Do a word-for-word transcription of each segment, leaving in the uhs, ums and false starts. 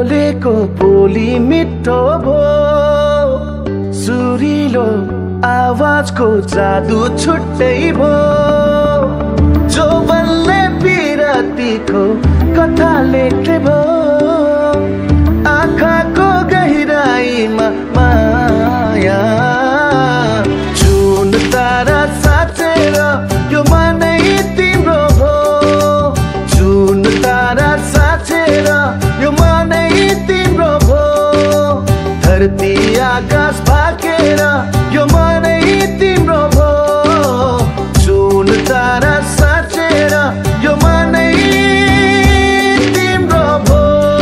बोलेको बोली मिठो भो, सुरिलो आवाजको जादु छुट्टै भो। जो बल्ले पिरतीको कथा लेख्ने भो, आँखाको गहिराईमा माया। जुन तारा साँचेर यो मनै तिम्रो भो, जुन तारा साँचेर यो मनै तिम्रो भो। धरती आकाश भाकेर यो मनै तिम्रो भो, जुन तारा साँचेर यो मनै तिम्रो भो।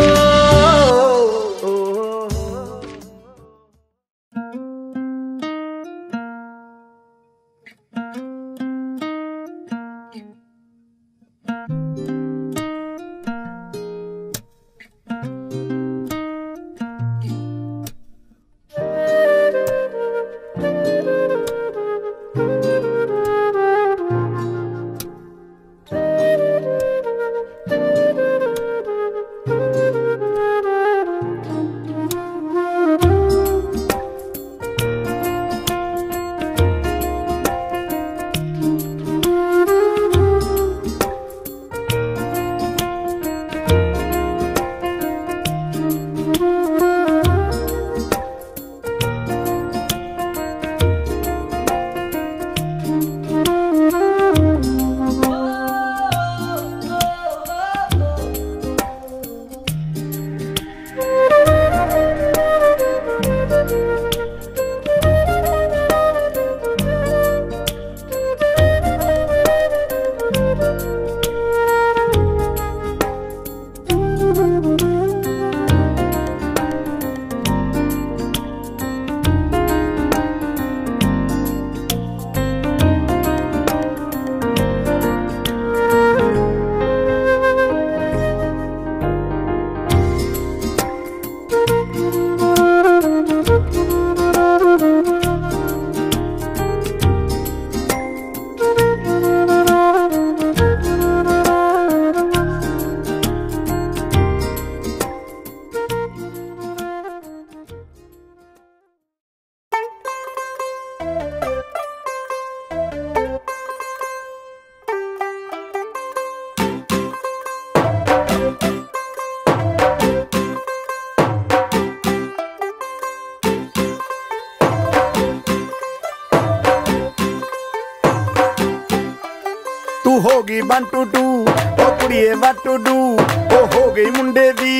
तू होगी वन टू टू ओ कुड़िए व्हाट टू डू, ओ हो गई मुंडे दी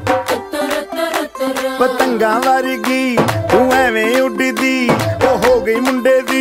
पतंगा वर्गी, तू एवें उड़दी ओ हो गई मुंडे दी।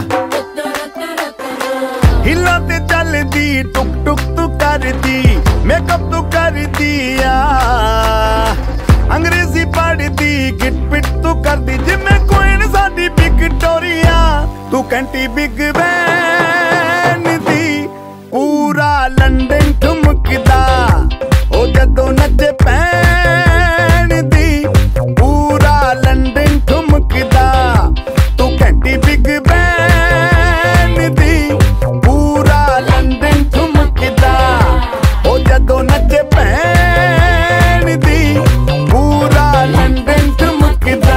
हिला ते चलदी टुक टुक तू करदी, मेकअप तू करदी आ, अंग्रेजी पढ़दी गिट पिट तू करदी, जिम्मे कोइन साडी विक्टोरिया। तू कंटी बिग बैन दी, पूरा लंडन ठुमकदा ओ जदों नचे पैन दी, पूरा लंडन ठुमकदा। तू घंटी बिग बैन दी, पूरा लंडन ठुमकदा ओ जदों नचे पैन दी, पूरा लंडन ठुमकदा।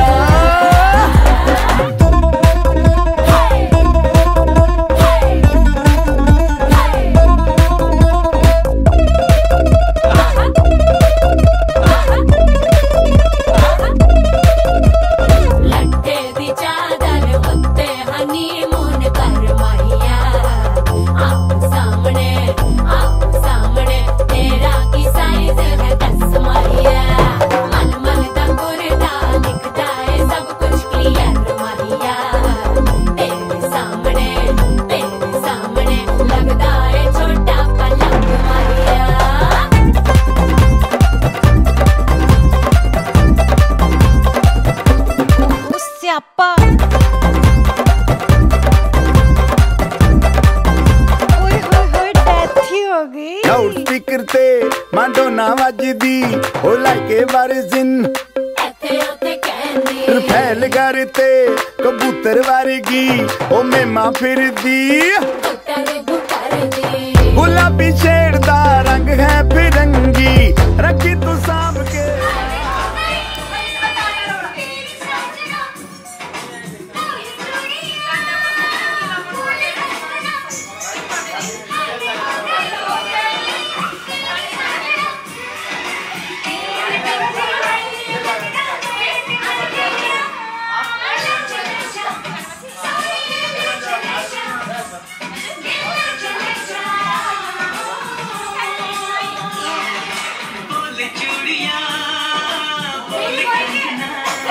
लाउड स्पीकर ते मांडोना वजदी ओ लाइके वारिजिन, फैल करते कबूतर वर्गी ओ मेमा फिरदी। गुलाबी शेर दा रंग है फिरंगी, रखी तू सांभ के।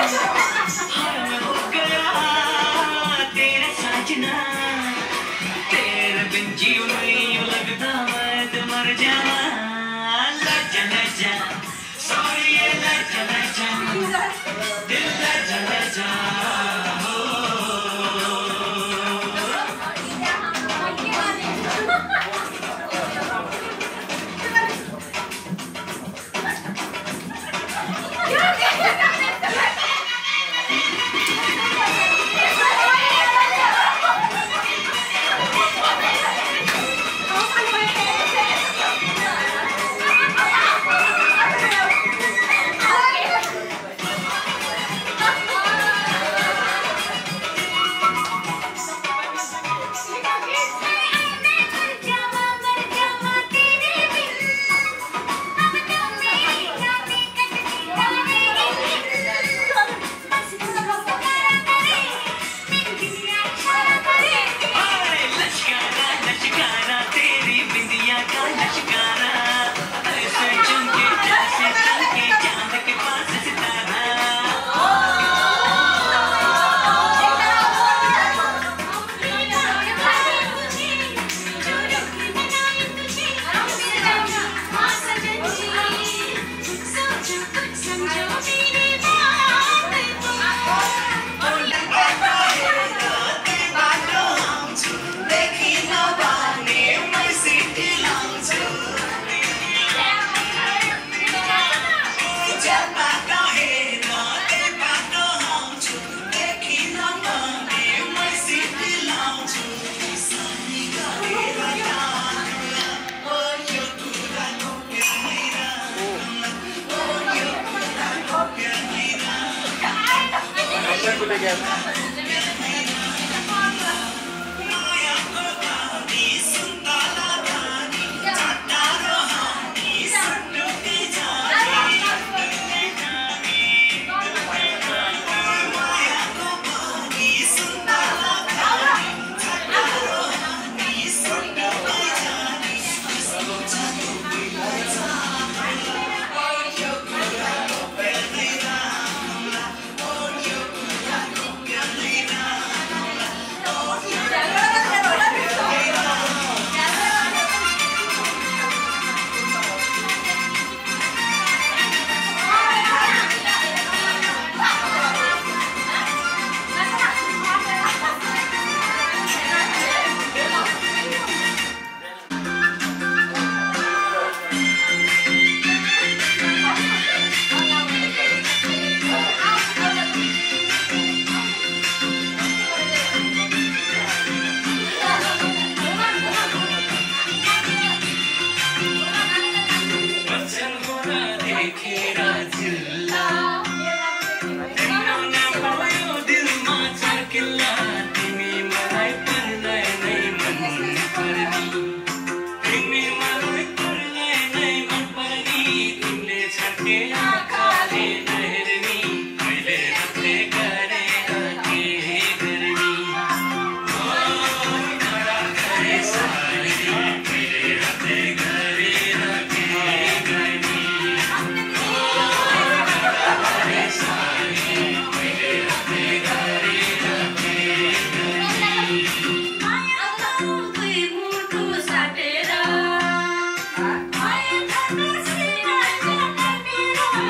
Thank you.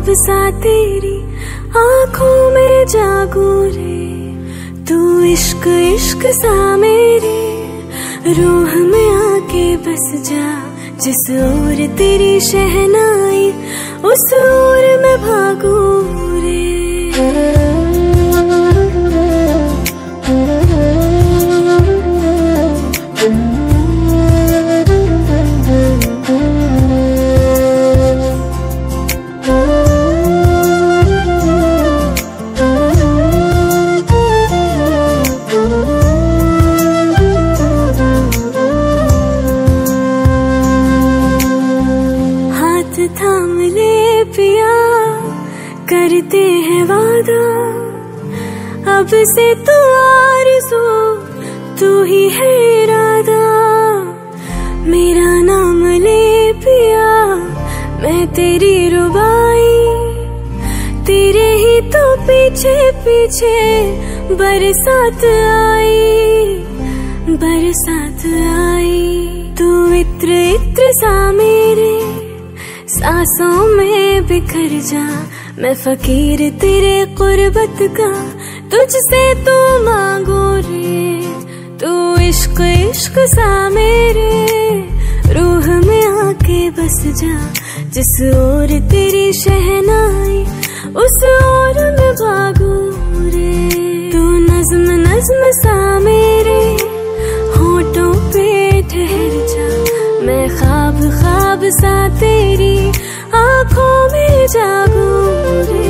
ख्वाब सा तेरी आँखों में जागू रे। तू इश्क इश्क सा मेरी रूह में आके बस जा। जिस ओर तेरी शहनाई उस ओर मैं भागू रे। थाम ले पिया करते हैं वादा, अब से तू आरज़ू तू ही है इरादा। मेरा नाम ले पिया मैं तेरी रुबाई, तेरे ही तो पीछे पीछे बरसात आई बरसात आई। तू इत्र इत्र सा मेरे सांसों में बिखर जा। मैं फकीर तेरे कुर्बत का तुझसे तो मांगू रे। तू इश्क इश्क सा मेरे रूह में आके बस जा। जिस ओर तेरी शहनाई उस ओर मैं भागू रे। तू नज्म नज्म सा मेरे होठों पे ठहर जा। मैं ख्वाब ख्वाब सा तेरी आँखों में जागू रे।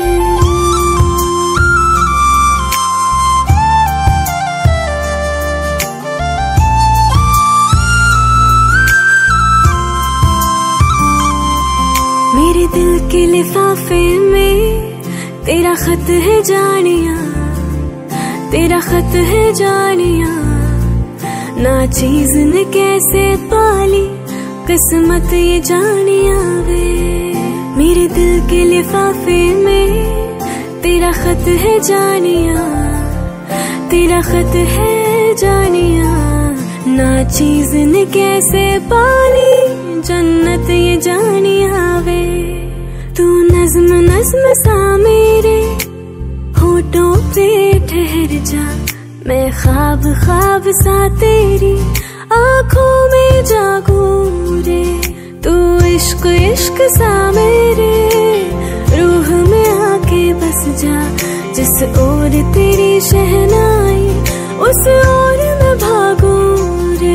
मेरे दिल के लिफाफे में तेरा खत है जानिया, तेरा खत है जानिया। ना चीज ने कैसे पाली किस्मत ये जानिया वे। मेरे दिल के लिफाफे में तेरा खत है जानिया, तेरा खत है जानिया। ना चीज ने कैसे पाली जन्नत ये जानिया वे। तू नज्म नज्म सा मेरे होठों पे ठहर जा। मैं ख्वाब ख्वाब सा तेरी आँखों में जागू रे। तू इश्क इश्क सा मेरे रूह में आके बस जा। जिस ओर तेरी शहनाई उस ओर मैं भागू रे।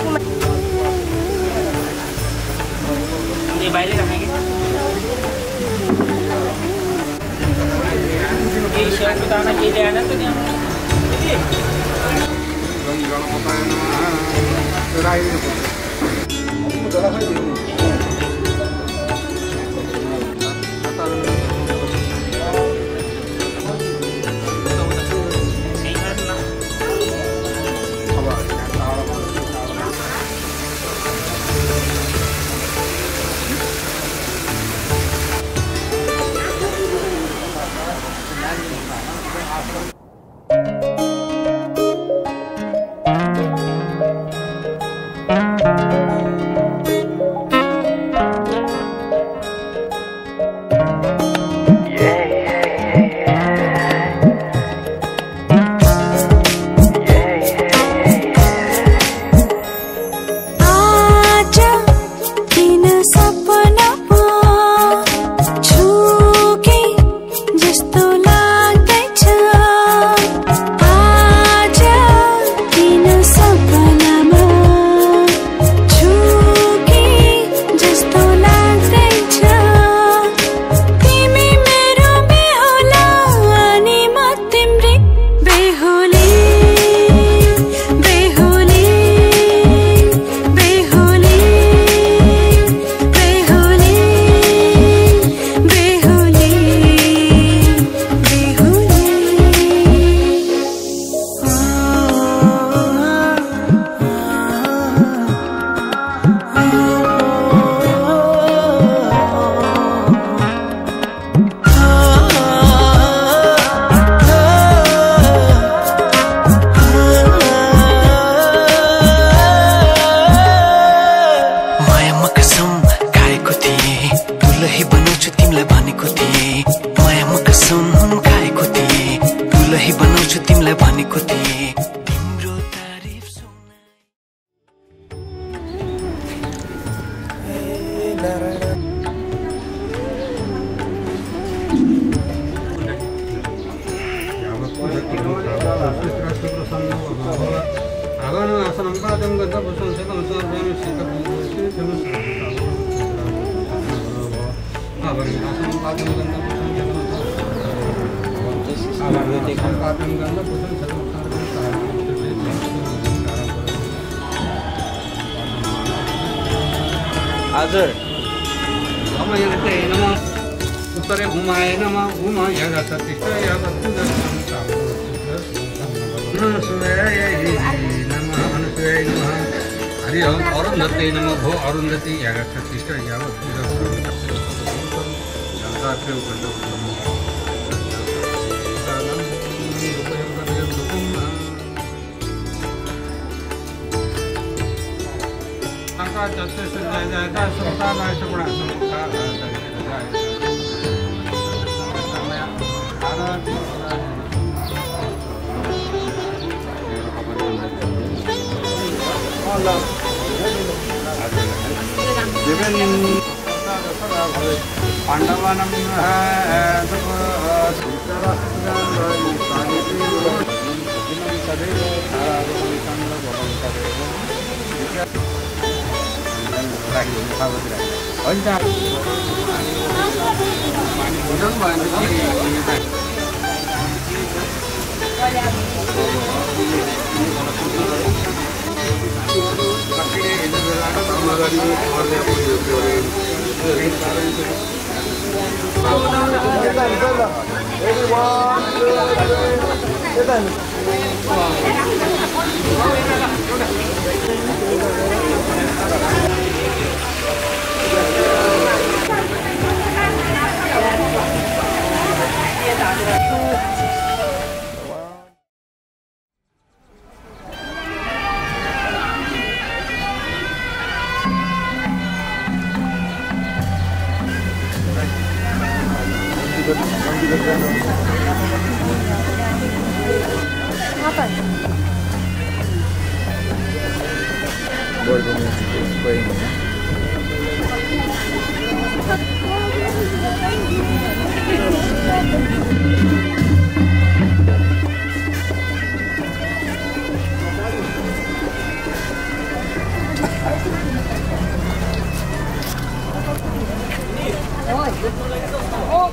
ये बाहर रखेंगे ये शर्ट बताना के लिए आना तो नहीं हजुर अब यहाँ चाहिँ नम उत्तरे घुमाए नम घुमा यहाँ सतिष्ठ यहाँ हरि ओम अरुन्धति नम भो अरुन्धति यहाँ सतिष्ठ यहाँ जस्ते से जय जयता सुनता ना सुना सुनता पांडवानम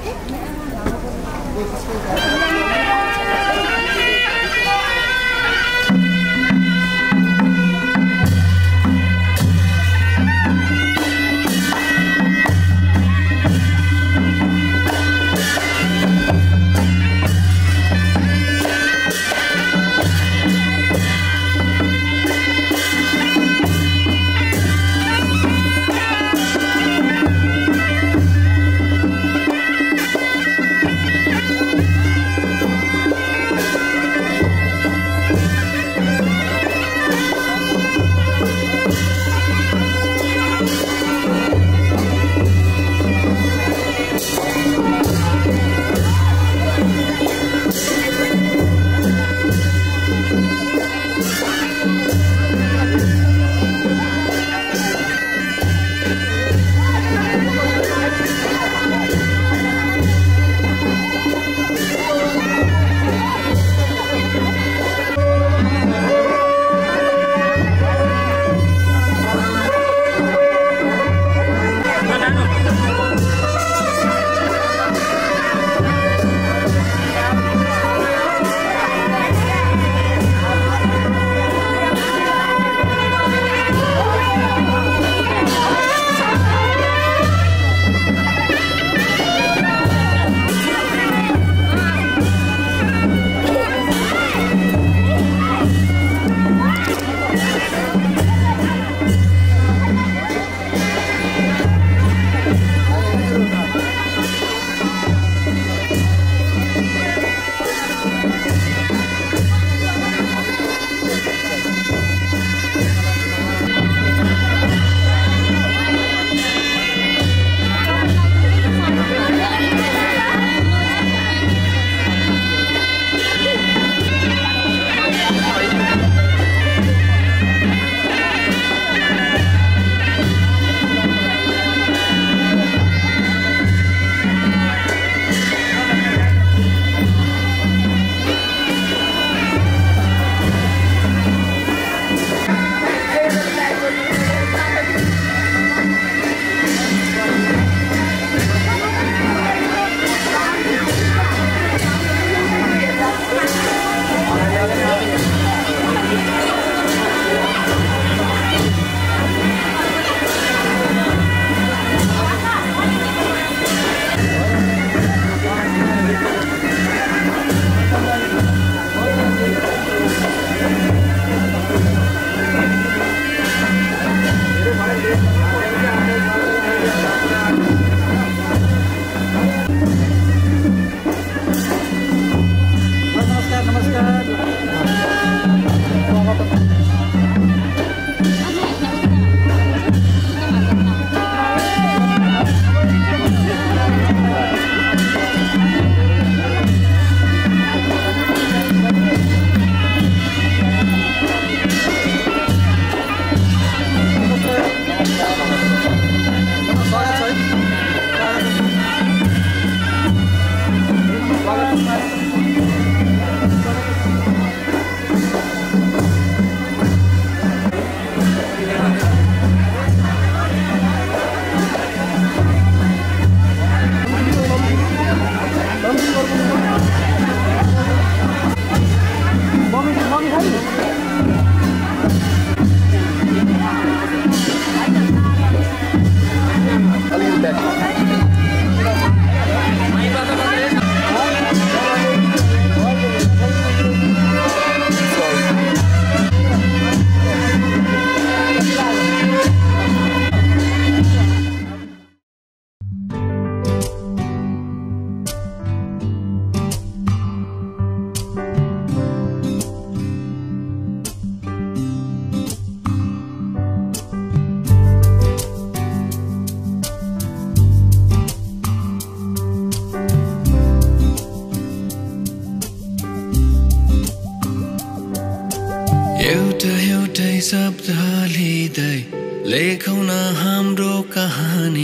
एउटा एउटै शब्द लिँदै लेखौँ न हाम्रो कहानी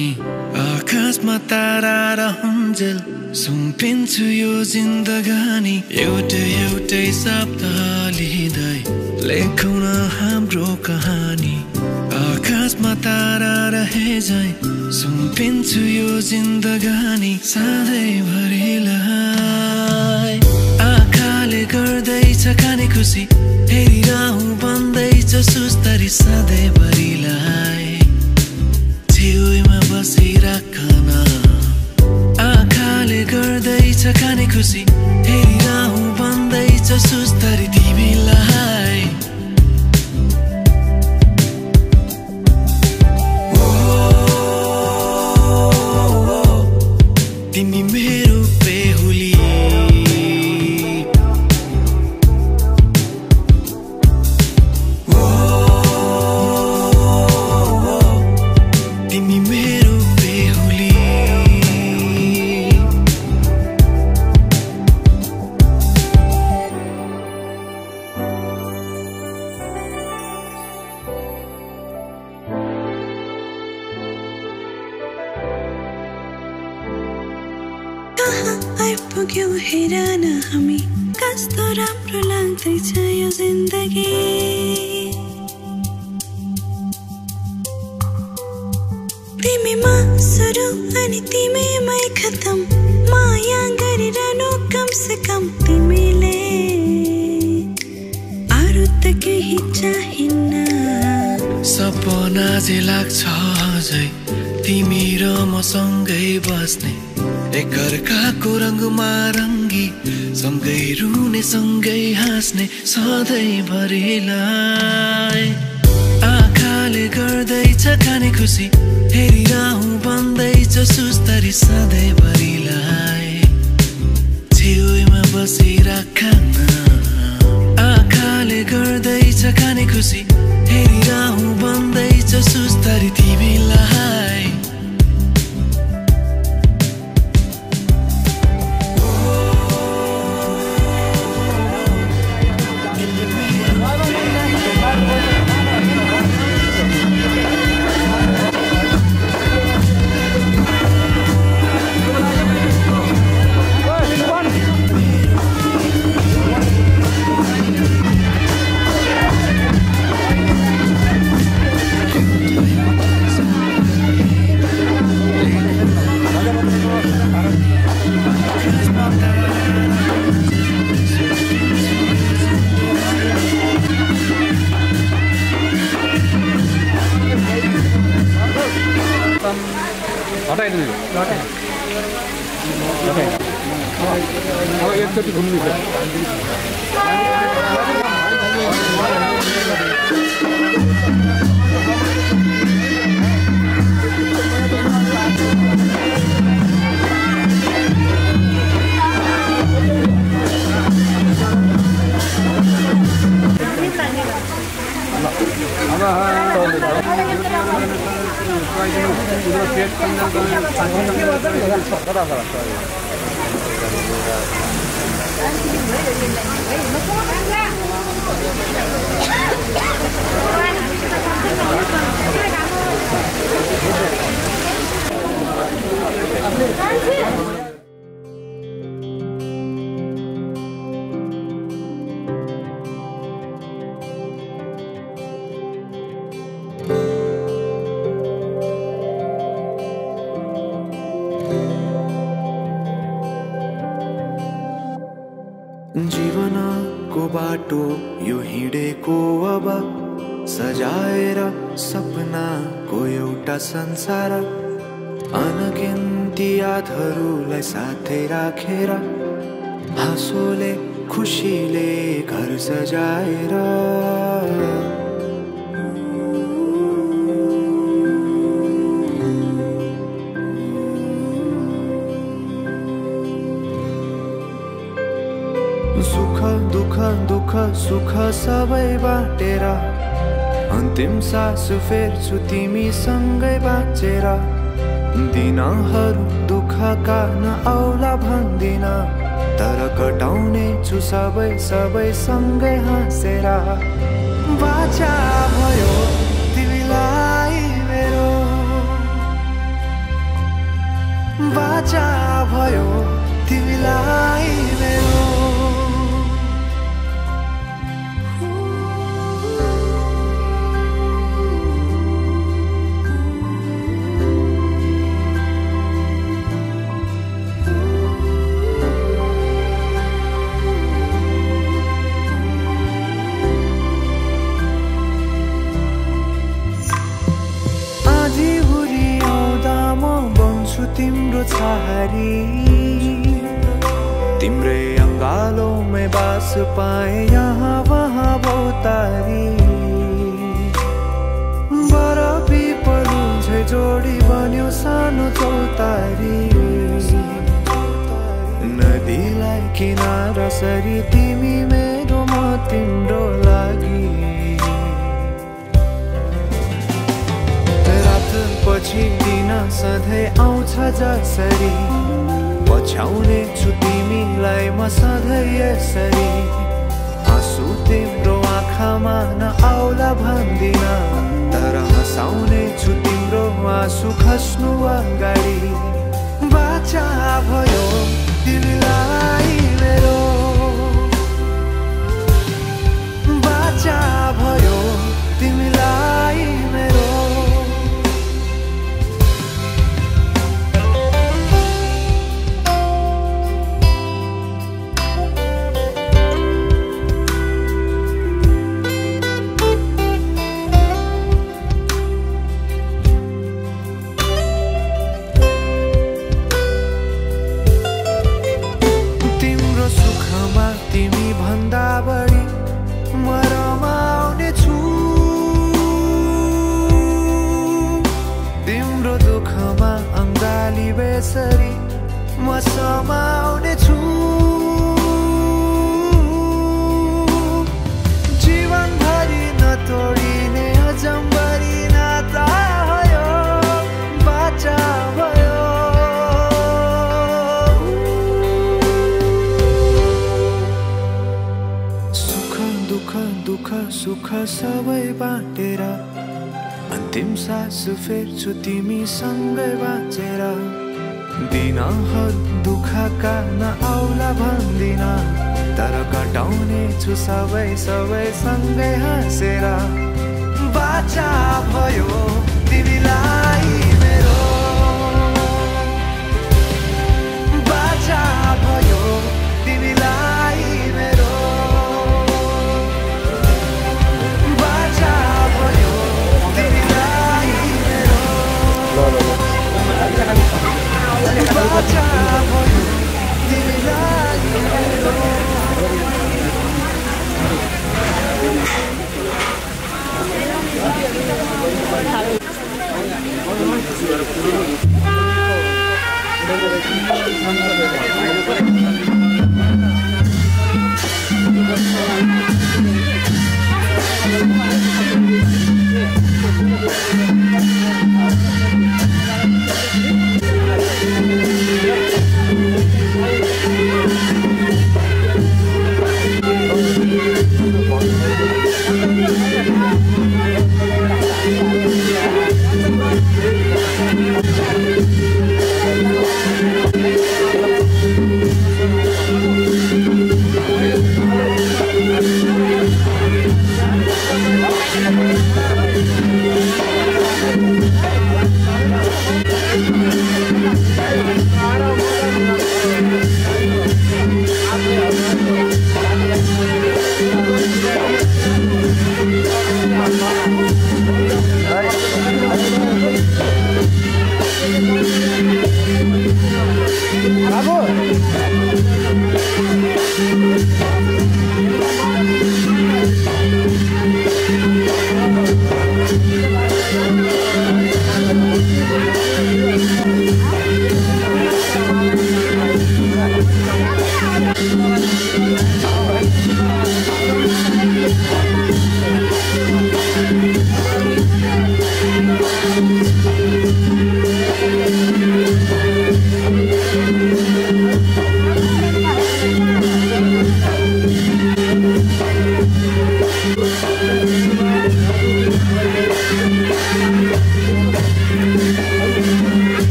आकाशमा तारा र हुन्जेल सुम्पिन्छु यो जिन्दगानी एउटा एउटै शब्द लिँदै लेखौँ न हाम्रो कहानी आकाशमा तारा रहे जाए सुम्पिन्छु यो जिन्दगानी सधैँभरिलाई आँखाले गर्दैछ खाने खुसी हेरिरहँ भन्दैछ सुस्तरी सधैँभरिलाई छेउमा बसिराखन आँखाले गर्दैछ खाने खुसी हेरिरहँ भन्दैछ सुस्तरी तिमीलाई तिमी मेरो बेहुली तिमी मेरो बेहुली आइपुग्यौ हेर न हामी कस्तो राम्रो लाग्दैछ यो जिन्दगी तिमीमा सुरु अनि तिमीमै खतम माया गरिरहनु कम से कम तिमीले अरू त केही चाहिन्न सपना जे लाग्छ अझै तिमी र मसँगै बस्ने एकअर्काको रङमा रङ्गी सँगै रुने सँगै हाँस्ने सधैँभरिलाई आँखाले गर्दैछ खाने खुसी हेरिरहँ भन्दैछ सुस्तरी सधैँभरिलाई छेउमा बसिराखन आँखाले गर्दैछ खाने खुसी हेरिरहँ भन्दैछ सुस्तरी तिमीलाई हटाइदिनु अब एकचोटि घुम्नु जीवनको बाटो यो हिँडेको अब सजाएर सपनाको एउटा संसार अनगिन्ती यादहरूलाई साथै राखेर हाँसोले खुसीले घर सजाएर सुख दुख दुख सुख सबै बाटेर अन्तिम सास फेर्छु तिमीसँगै बाँचेर दिनहरू दुःखका नआउला भन्दिन तर कटाउने छु सबै सबै सँगै हाँसेर बाचा भयो तिमीलाई मेरो बाचा भयो तिमीलाई मेरो तिम्रो छहारी तिम्रै अंगालों में बास पाए यहाँ वहाँ बहुतारी बड़ा पिपलु झै जोडी बन्यो सानो चौतारी नदीलाई किनारा सरी तिमी मेरो म तिम्रो लागि रात पछि दिन सधैँ आउँछ जसरी पछ्याउने छु तिमीलाई म सधैँ यसरी आँसु तिम्रो आँखामा नआउला भन्दिन तर हँसाउने छु तिम्रो आँसु खस्नु अगाडि बाचा भयो तिमीलाई मेरो बाचा भयो तिमीलाई मेरो तिमी भन्दा बढी म रमाउने छु तिम्रो दुःखमा अंगाली बेसरी म समाउने छु जीवनभरि नतोडिने अजम्बरी नाता भयो बाचा भयो दुःख सुख सबै बाटेर अन्तिम सास फेर्छु तिमी सँगै बाँचेर दिनहरू दुःखका नआउला भन्दिन तर कटाउने छु सबै सबै सँगै हाँसेर बाचा भयो तिमीलाई मेरो बाचा भयो तिमीलाई मेरो बाचा भयो तिमीलाई मेरो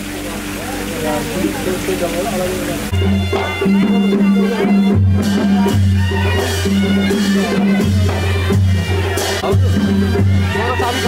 Thank you.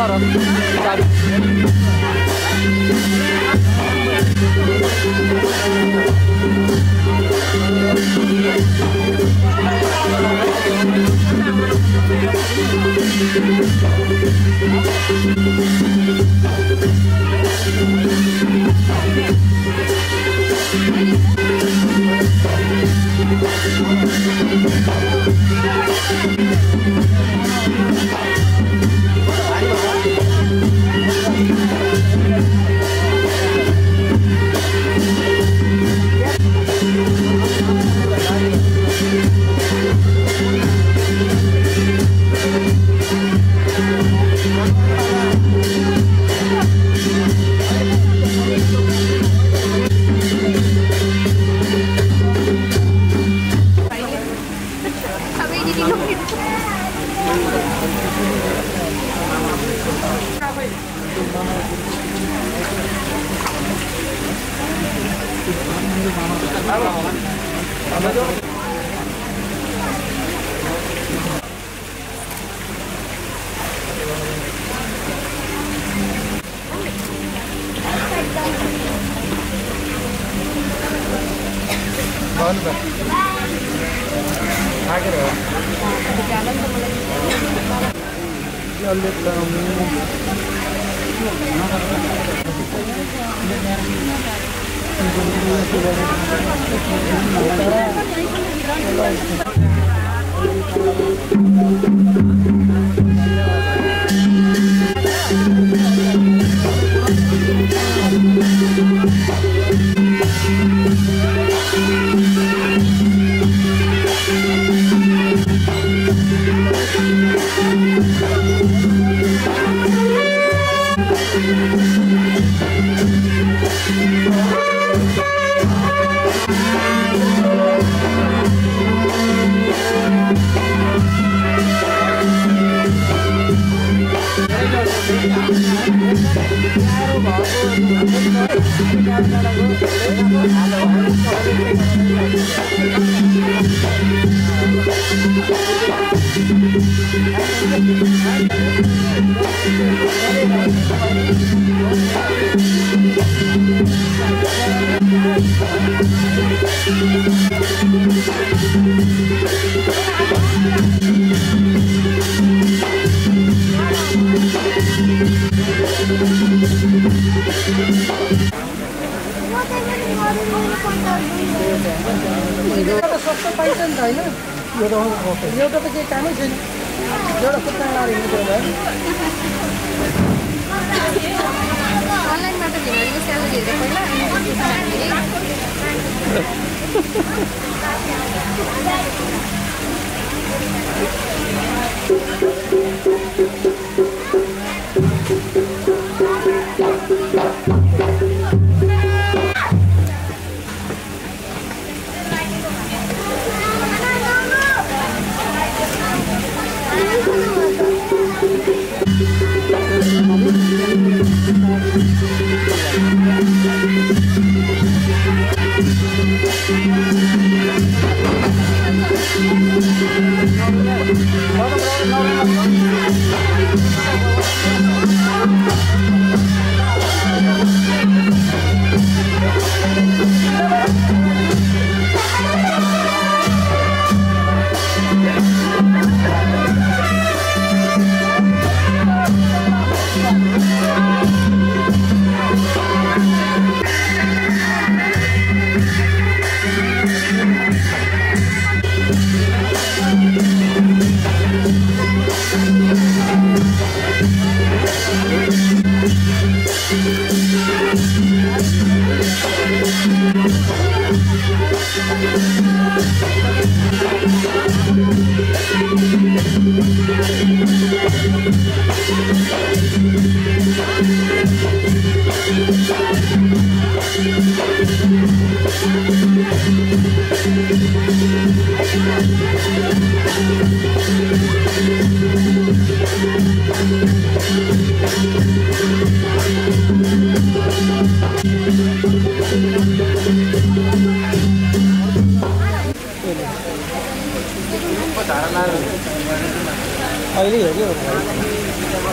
अहिले हेऱ्यो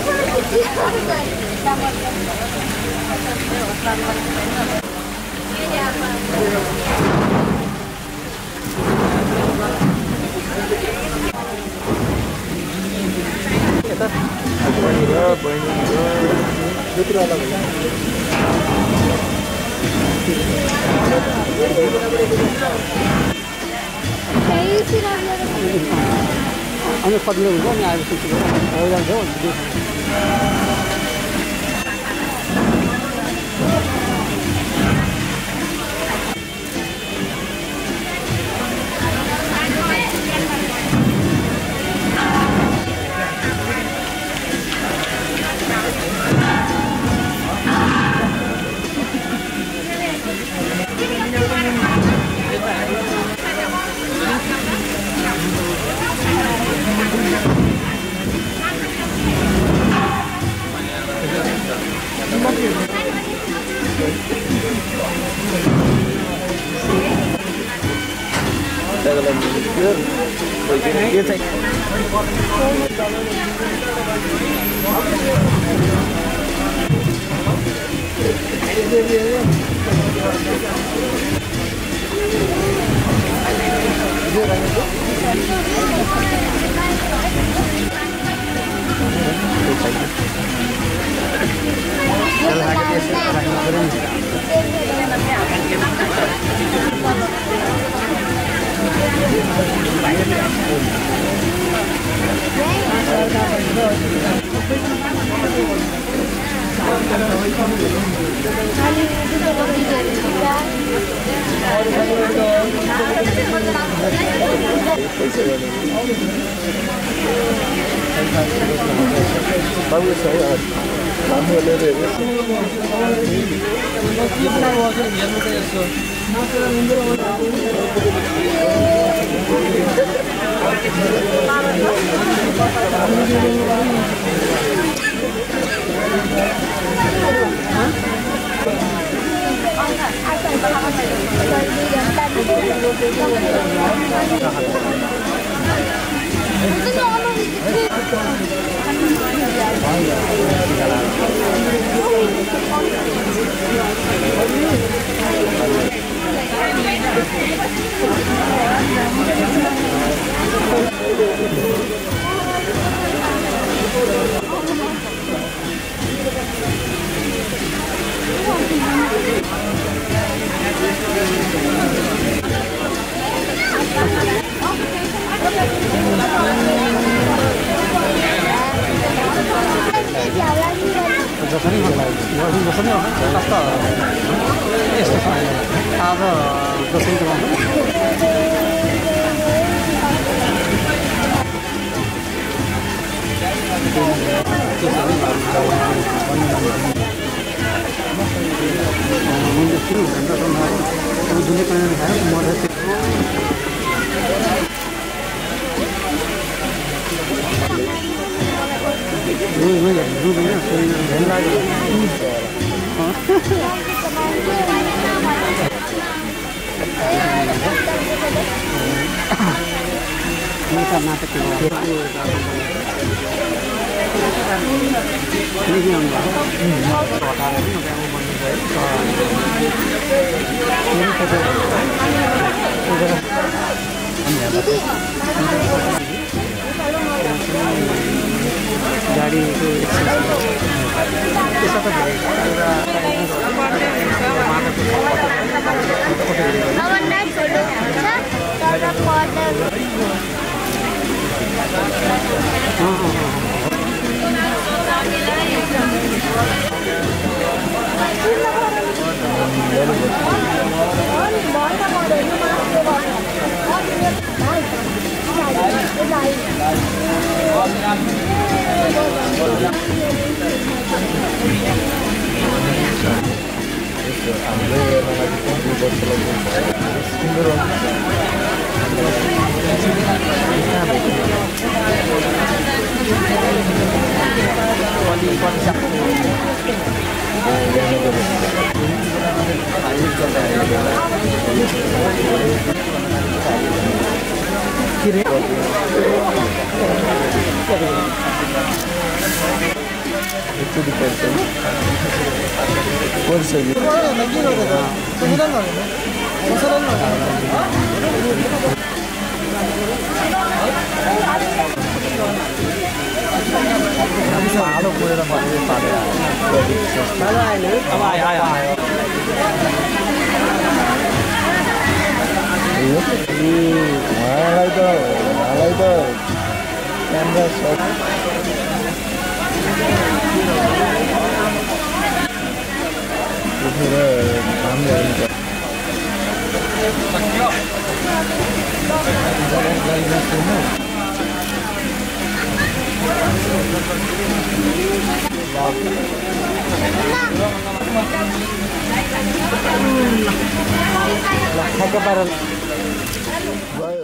अनि कतिले हुन्छ नि आएर सुत्नु जान्छ हो एकचोटि पर्छ पर्छ आलु पुरेर मात्रै पारेर आयो अब आयो आयो आयो उहाँलाई त उहाँलाई त क्यामेरा सट उठेर काम गर्नु ठ्याक्क पारेर गयो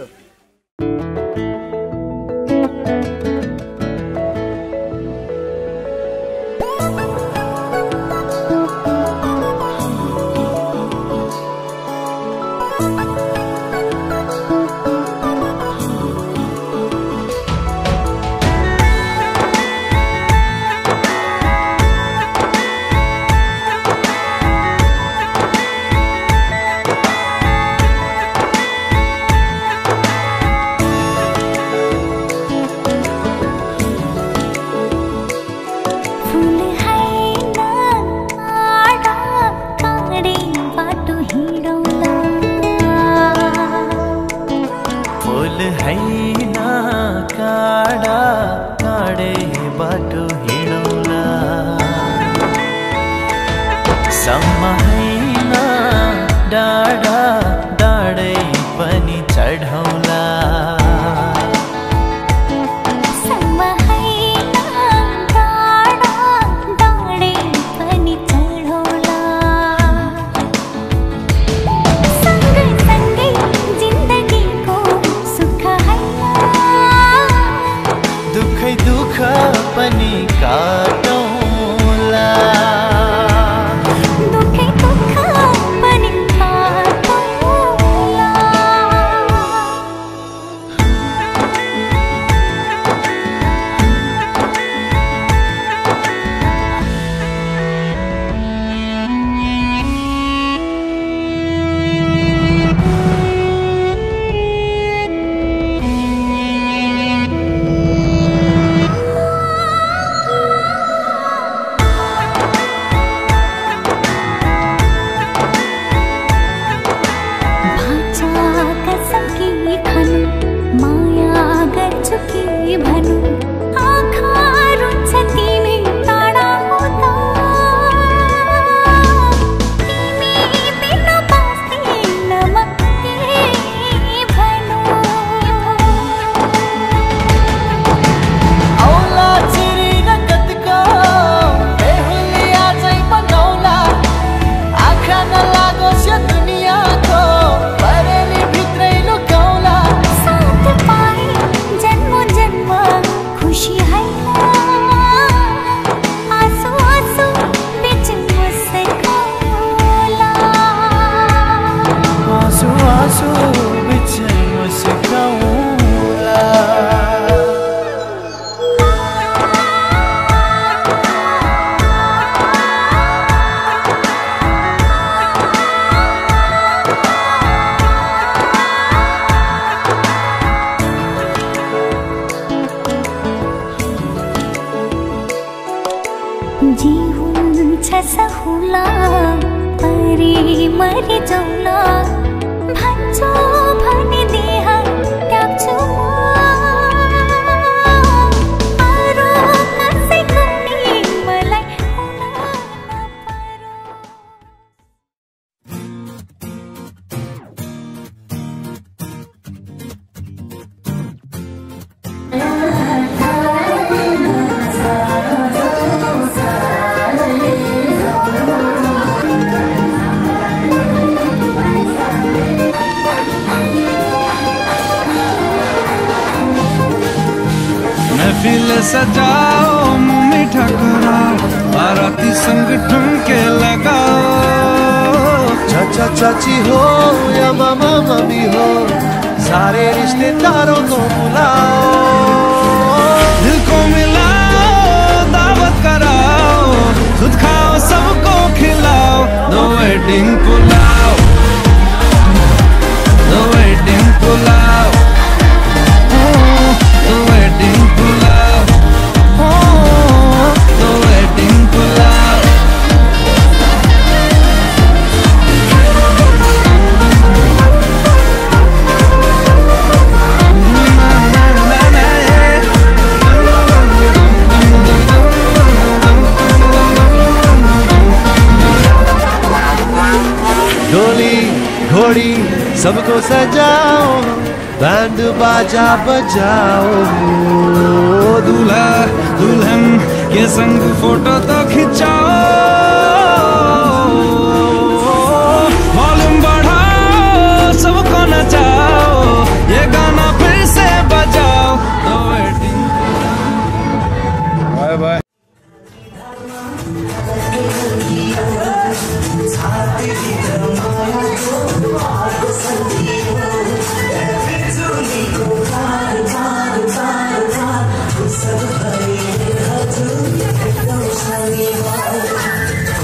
सजाओ मुँह मीठा कराओ बाराती संग ठुमके लगाओ चाचा चाची हो या मामा मामी हो सारे रिश्तेदारों को बुलाओ दिल को मिलाओ दावत कराओ wedding pulao, the wedding pulao, oh, the wedding pulao, oh, the wedding pulao. डोली घोड़ी सबको सजाओ, बैंड बाजा बजाओ, दूल्हा दुल्हन के संग फोटो तो खिंचाओ, वॉल्यूम बढ़ाओ, सबको नचाओ, ये गाना फिर से बजाओ। The wedding। Bye bye. Thank you.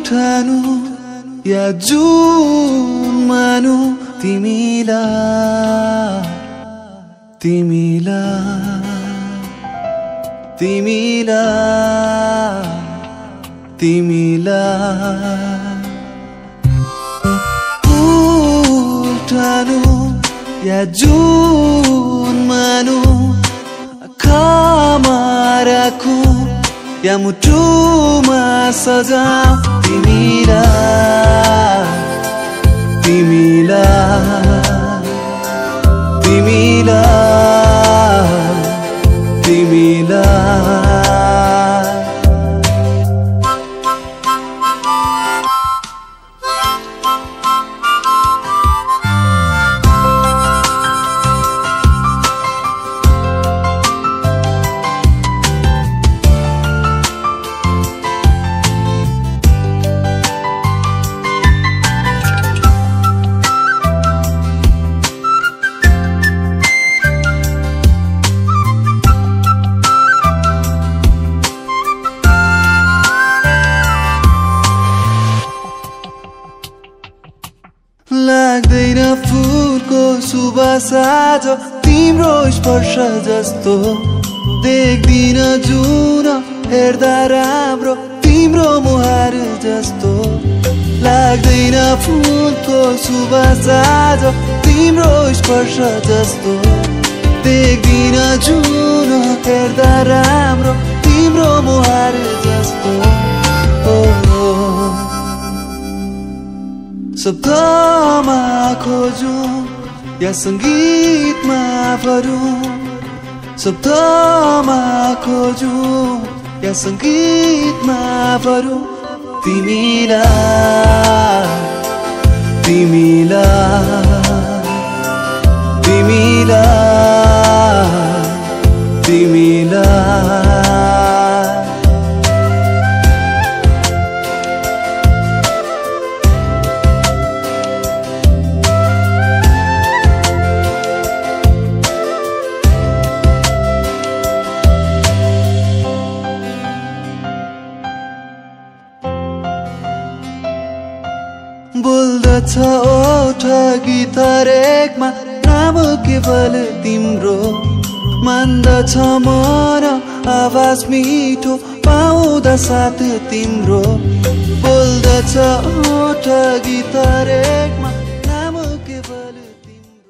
ठानु या जुन मानु तिमीलाई तिमीलाई तिमीलाई तिमीलाई ठानु या जुन मानु आँखामा राखु या मुटुमा सजाऊ तिमीलाई तिमीलाई तिमीलाई तिमीलाई लाग्दैन फुलको सुवास आज तिम्रो स्पर्श जस्तो देख्दिन जुन हेर्दा राम्रो तिम्रो मुहार जस्तो लाग्दैन फुलको सुवास आज तिम्रो स्पर्श जस्तो देख्दिन जुन हेर्दा राम्रो तिम्रो मुहार जस्तो ओ शब्दमा खोजौं या संगीतमा भरौं शब्दमा खोजौं या संगीतमा भरौं तिमीलाई तिमीलाई तिमीलाई तिमीलाई बोल्दछ ओठ गिटार एकमा नाम केवल तिम्रो मान्दछ मन आवाज मिठो पाउँदा साथ तिम्रो बोल्दछ ओठ गिटार एकमा नाम केवल तिम्रो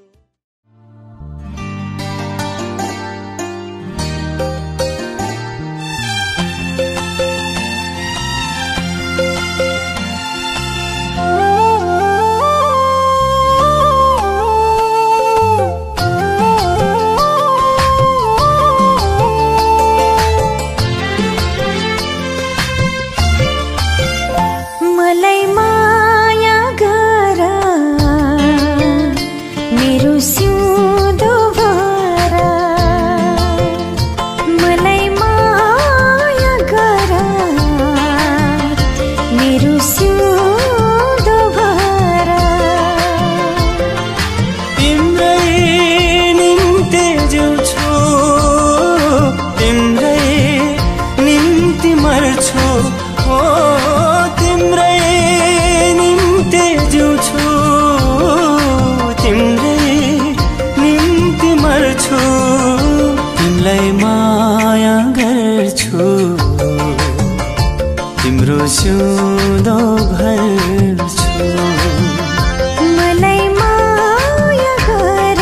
सिउँदो भर्छु मलाई माया गर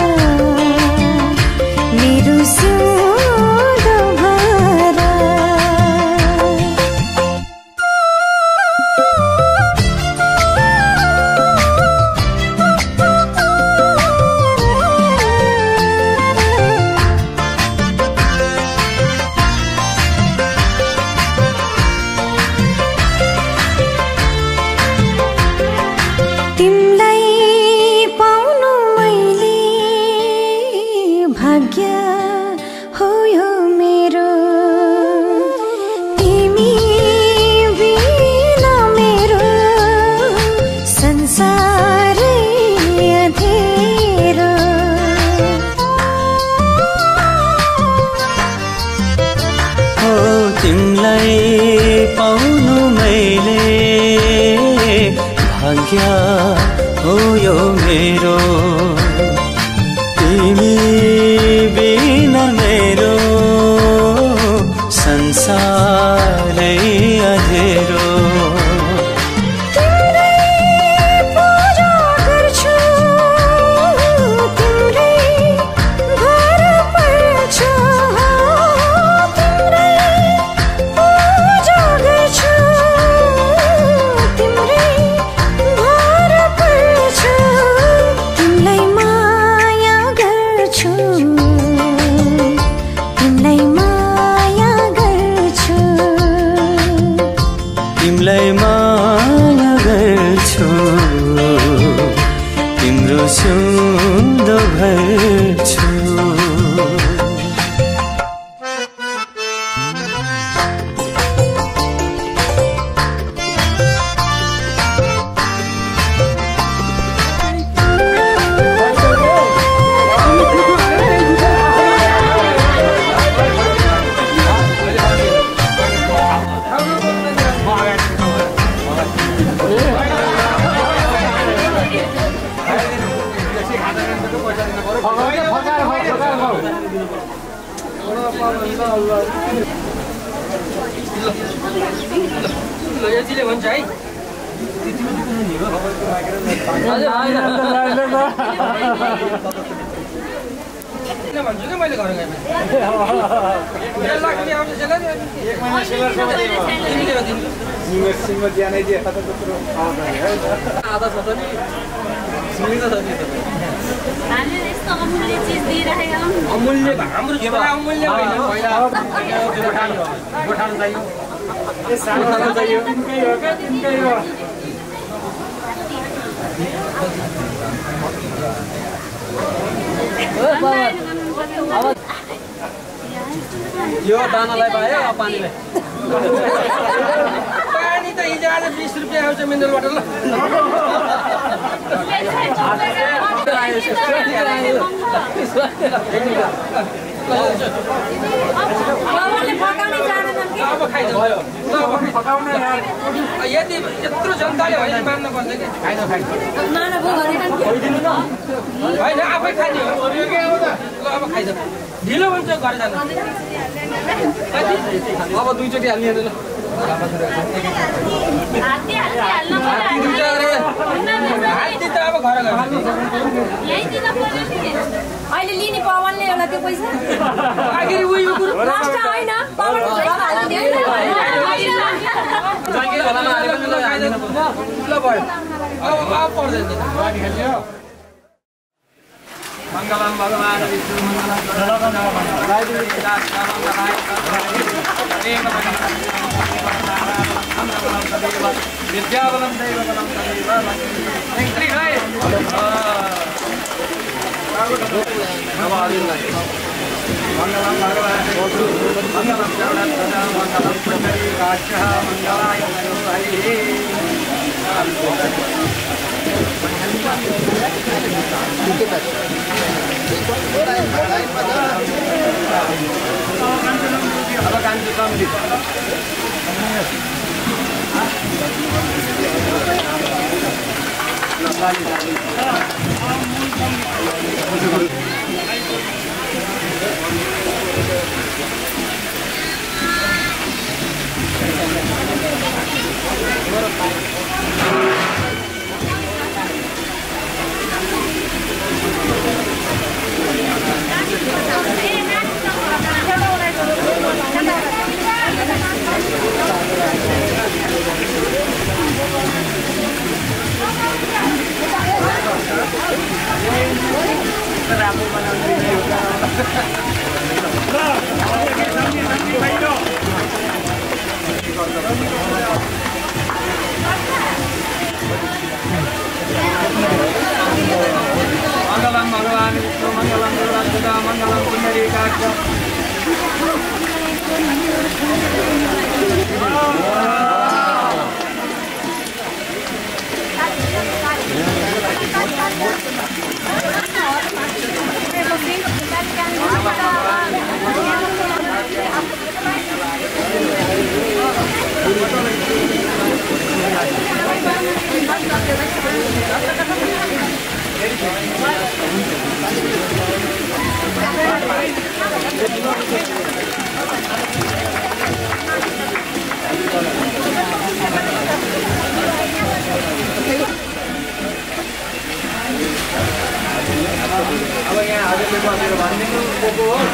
मेरो सिउँदो भर भाग्य हो यो मेरो तिमी बिना मेरो संसारै अँधेरो तिमीलाई माया गर्छु तिम्रो सुन्दो भर्छु यतिले भन्छ है भन्छु कि मैले घर गएपछि अमूल्य हाम्रो छोरा अमूल्य होइन गोठान चाहियो सानो चाहियो तिनकै हो क्या तिनकै हो यो दानालाई पायो पानीलाई पानी त हिजो आज बिस रुपियाँ आउँछ मिनरलबाट ल यति यत्रो जनताले होइन मान्न पर्छ कि होइन आफै खाने हो ल अब खाइद ढिलो हुन्छ घर जान अब दुईचोटि हाल्ने ल हात्ती त अब घर अहिले लिने पवनले एउटा त्यो पैसा आखिर उयो कुरो नष्ट होइन पवन ल भयो अब अब पर्दैन मङ्गलम भगवान् विष्णु विद्याबलं दैवबलं तदेव मंगलम भगवान् मंगलम जगन्नाथ मंगलम पुण्डरीकाक्षः मंगलाय हरिः मंगलम भगवान् विष्णु मंगलम जगन्नाथ मंगलम पुण्डरीकाक्षः Thank you. अब यहाँ हजुरले बसेर भनिदिनु को को हो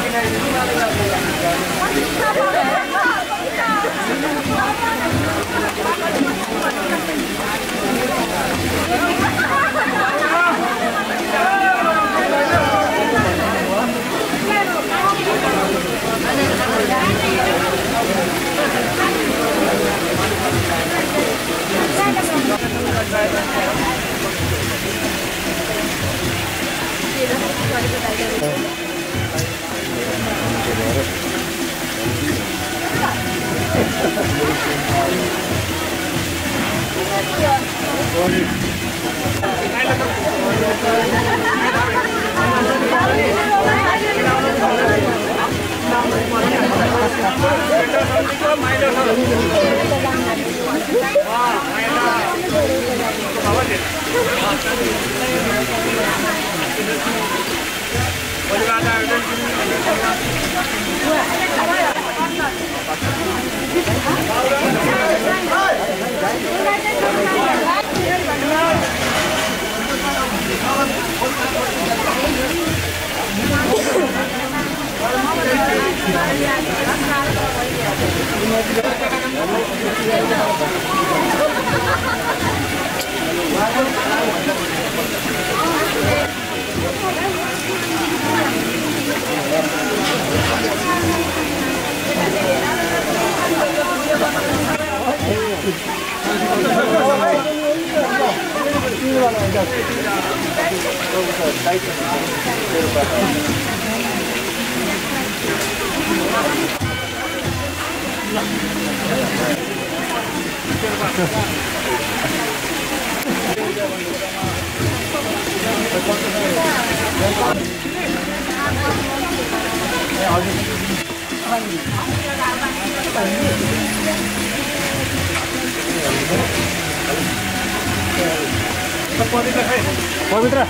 पवित्र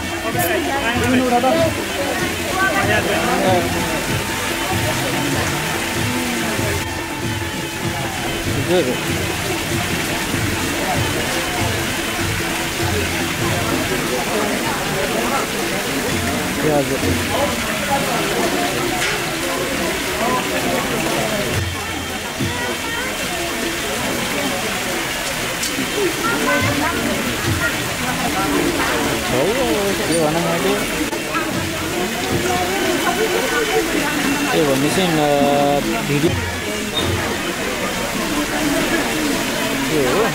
के भनौँ मैले के भन्ने चाहिँ भिडियो के हो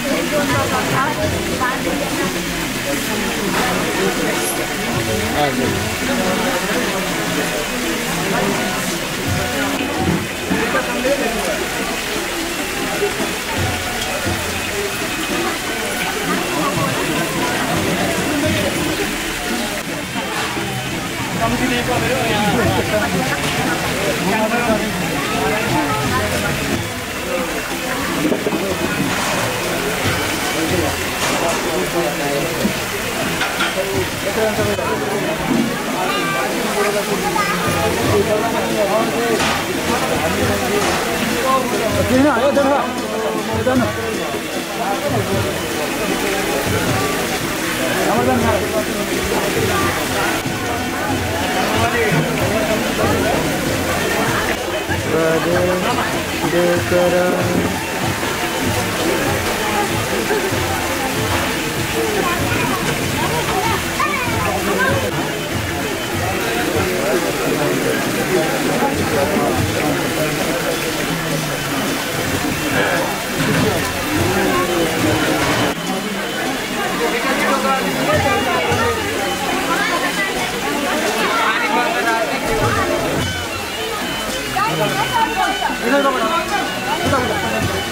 इधर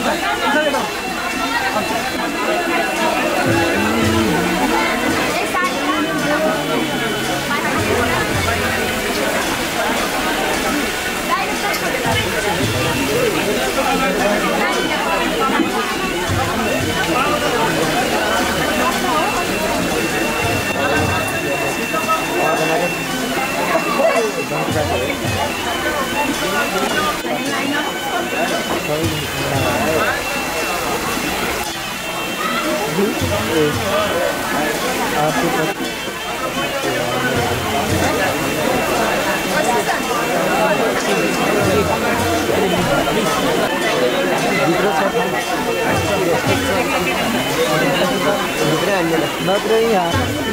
नत्र यहाँ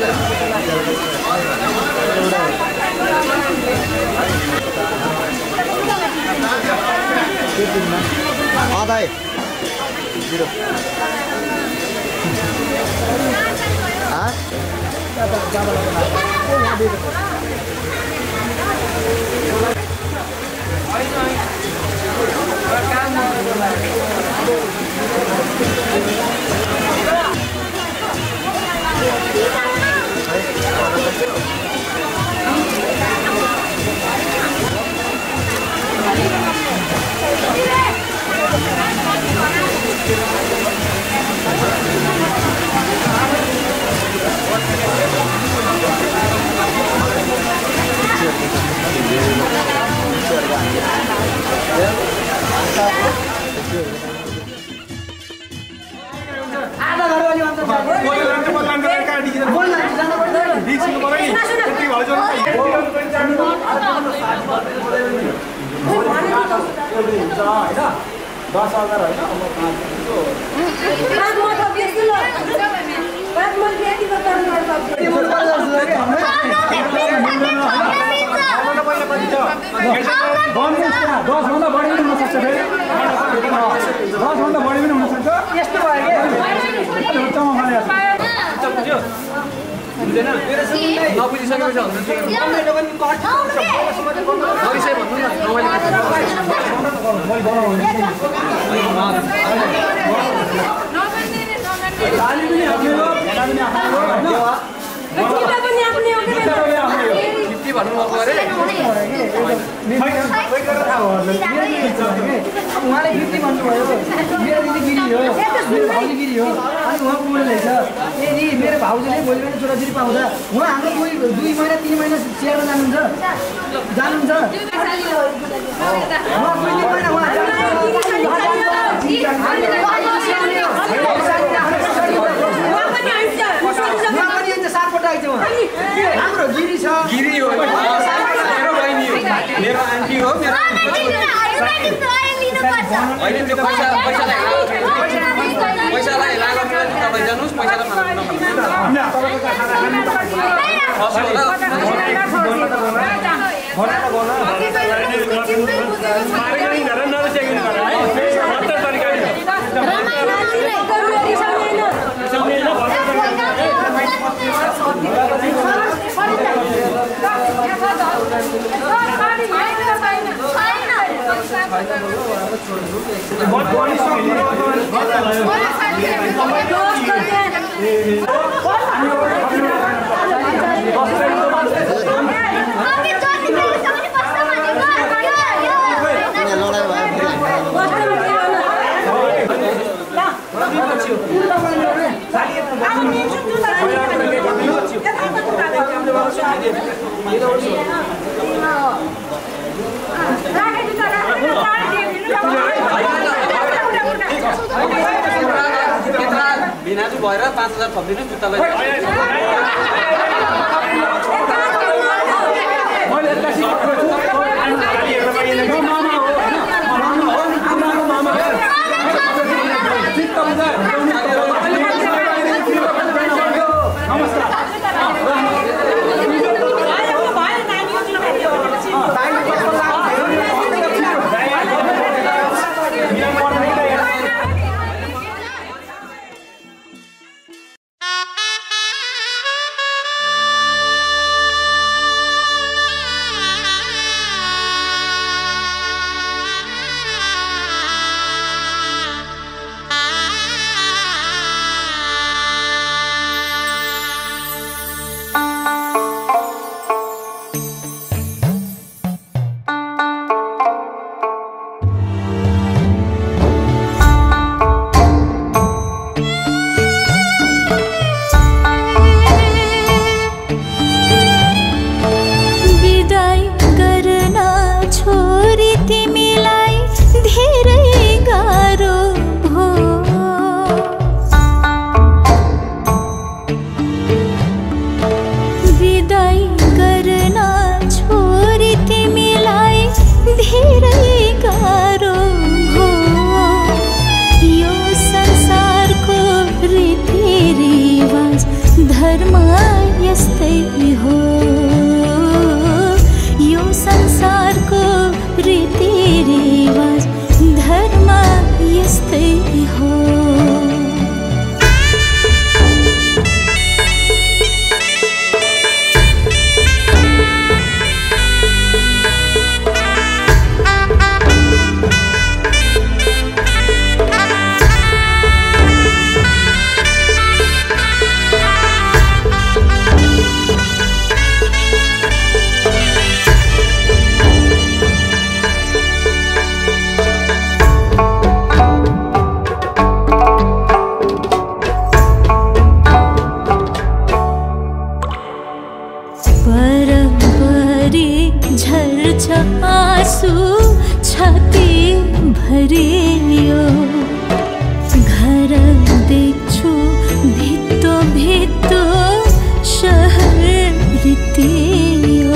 आधा है जीरो हाँ आधा घर वाली मात्र दस हजार होइन दसभन्दा बढी पनि हुनसक्छ फेरि दसभन्दा बढी पनि हुनसक्छ यस्तो भयो उहाँले फिफ्टी भन्नुभयो मेरो दिदी गिरी हो मेरो भाउजू गिरी हो अनि उहाँ बोल्दैछ ए नि मेरो भाउजूले भोलि पनि छोराछोरी पाउँछ उहाँ हाम्रो दुई दुई महिना तिन महिना चियामा जानुहुन्छ जानुहुन्छ उहाँ दुई तिन महिना उहाँ सातपट्टि आइन्छ उहाँ हाम्रो गिरी छ गिरी हो मेरो आन्टी हो मेरो होइन त्यो पैसा पैसालाई पैसालाई लागत तपाईँ जानुहोस् पैसालाई बिनाजु भएर पाँच हजार थपिदिनु जुत्तालाई यस्तै हो यो संसारको रीतिरिवाज धर्म यस्तै हो झर्छ आँसु छाती भरियो घर देख्छु भित्तो भित्तो शहर रित्तियो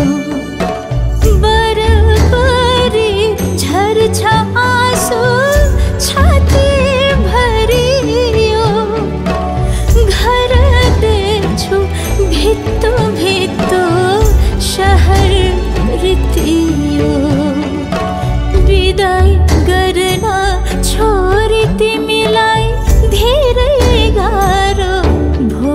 बरबरी झर्छ आँसु छाती भरियो घर देख्छु भित्तो भित्तो शहर रित्तियो विदाई गर्न छोरी तिमीलाई धेरै गाह्रो भो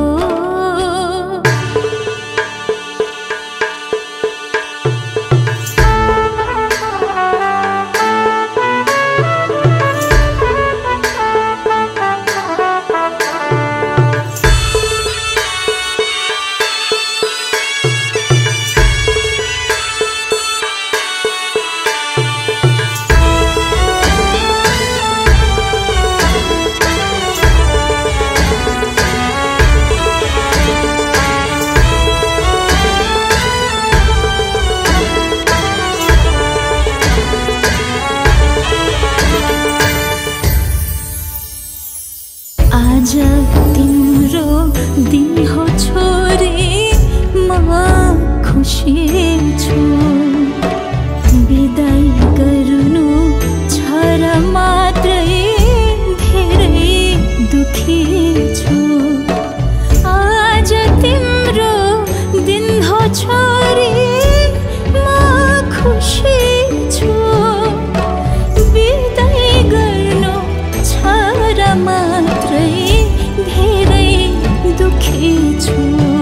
आज तिम्रो दिन हो छोरी म खुसी छु बिदाई गर्नु छ र मात्रै धेरै दुखी छु आज तिम्रो दिन हो छोरी म खुसी छु बिदाई गर्नु छ र मात्रै धेरै दुखी छु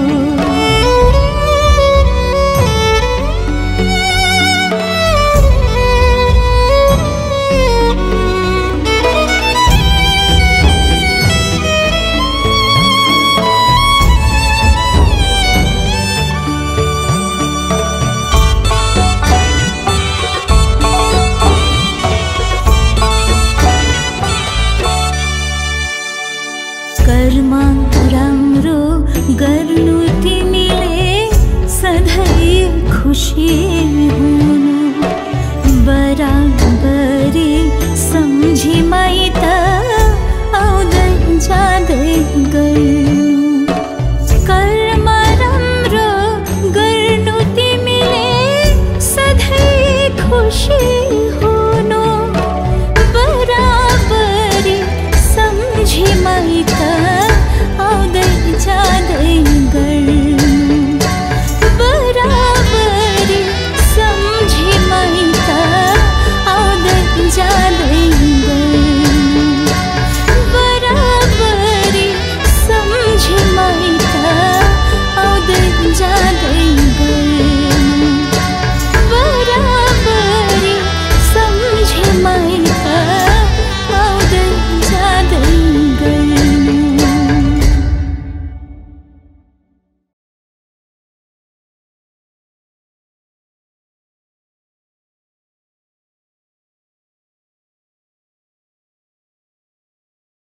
कर्म राम्रो गर्नु तिमीले सधैँ खुसी हुनु बराबरी सम्झी माइत आउँदै जाँदै